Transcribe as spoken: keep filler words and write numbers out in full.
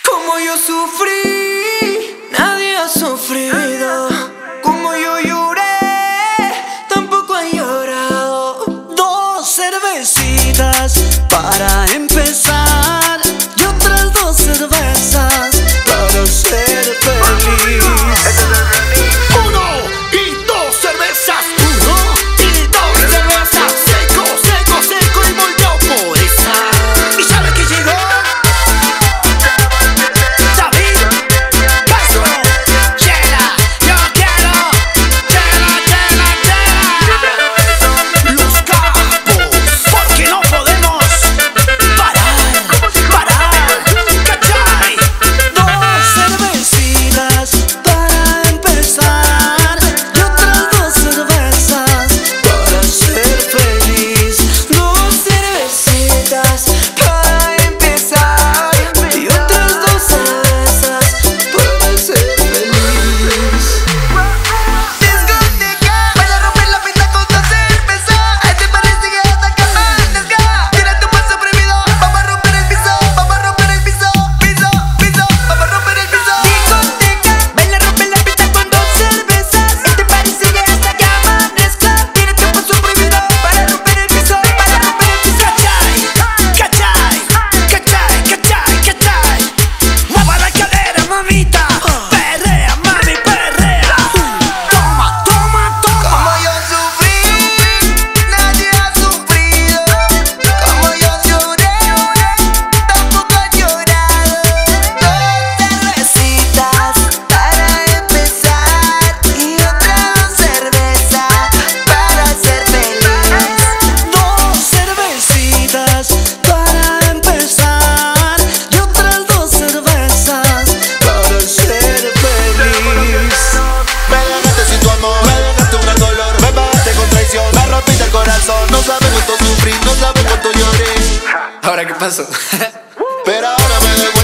Como yo sufrí, nadie ha sufrido. Como yo lloré, tampoco han llorado. Dos cervecitas para empezar y otras dos cervezas para ser feliz. Uno y dos cervezas, uno y dos cervezas. Seco, seco, seco y volvió por esa. ¿Y sabe que llegó? David, Castro, chela, yo quiero, chela, chela, chela. Los capos, porque no podemos parar, parar, ¿cachai? Dos cervecitas para empezar y otras dos cervezas para ser feliz. Dos cervecitas para empezar y otras dos cervezas para ser feliz. Discoteca, vaya a romper la pista con dos cervezas. Ay, te parece que hasta que amanezca. Tira tu paso prohibido, vamos a romper el piso, vamos a romper el piso, piso, piso, vamos a romper el piso. Discoteca, baila, rompe la pista con dos cervezas. Ay, te parece que hasta que amanezca. Tira tu paso prohibido para romper el piso, para romper el piso. ¿Cachai? ¿Cachai? ¿Cachai? ¿Cachai? ¿Cachai? Mueva la cadera, mamita. Perrea, mami, perrea. Toma, toma, toma. Como yo sufrí, nadie ha sufrido. Como yo lloré, tampoco han llorado. Dos cervecitas para empezar y otras dos cervezas para ser feliz. Dos cervecitas para empezar y otras dos cervezas para ser feliz. Me dejaste sin tu amor, me dejaste un gran dolor. Me pagaste con traición, me rompiste el corazón. No sabes cuánto sufrí, no sabes cuánto lloré. ¿Ahora qué pasó? Pero ahora me devuelvo.